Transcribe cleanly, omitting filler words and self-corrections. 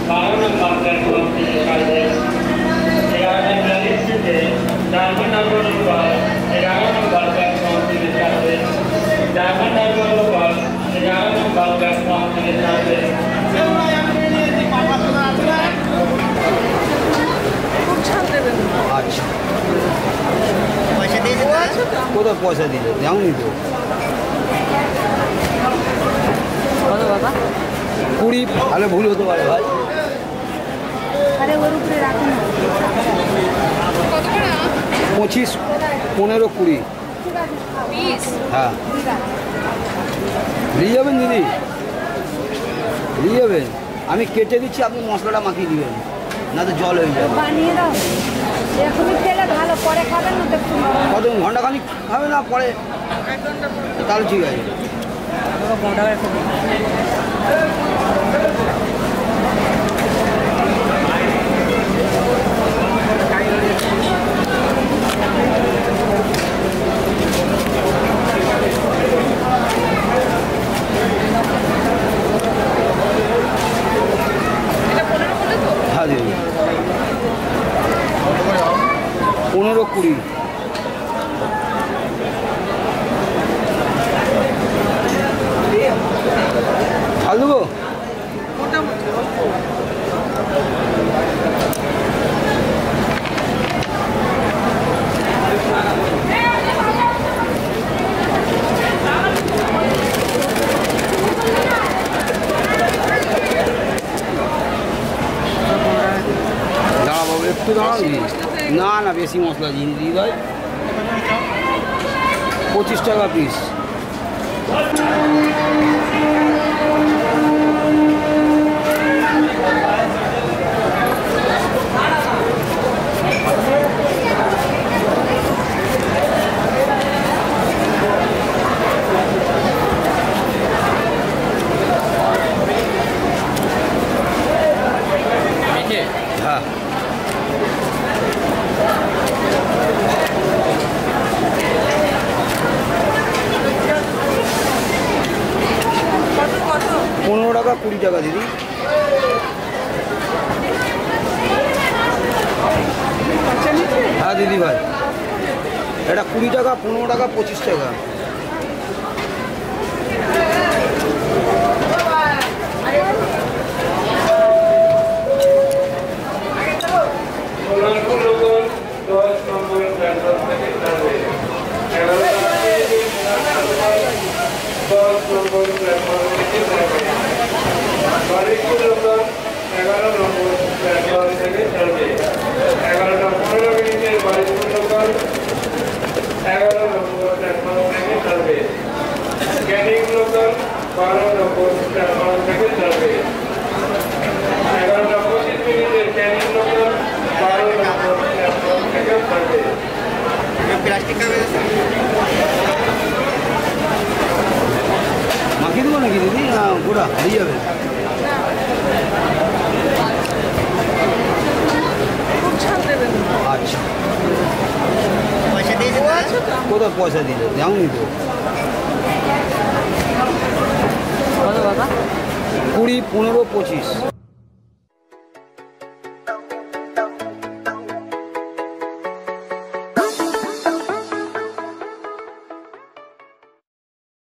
আচ্ছা কোথায় পয়সা দিলে যাওনি তো বাবা 20 তাহলে ভুল হতে পারে ভাই আরে ওর উপরে রাখুন 25 15 20 হ্যাঁ নিয়ে যাবেন দিদি নিয়ে যাবেন আমি কেটে দিচ্ছি আপনি মশলাটা মাখিয়ে দিবেন না তো জল হয়ে যাবে বানিয়ে দাও এখনই খেলে ভালো পরে খাবেন না তো কত ঘন্টাখানিক খাবে না পরে তাহলে ঠিক আছে হ্যাঁ দিদি 15-20 ঝাল দেবো দাঁড়াবো একটু দাঁড়ান না না বেশি মশলা দিয়ে দিই ভাই 25 টাকা পিস হ্যাঁ টাকা 20 টাকা দিদি হ্যাঁ দিদি ভাই এটা 20 টাকা 15 টাকা 25 টাকা মাখিয়ে দেবো নাকি দিদি না গোড়া হারিয়ে যাবে আচ্ছা কোথায় পয়সা দিলে যাওনি তো 20 15 25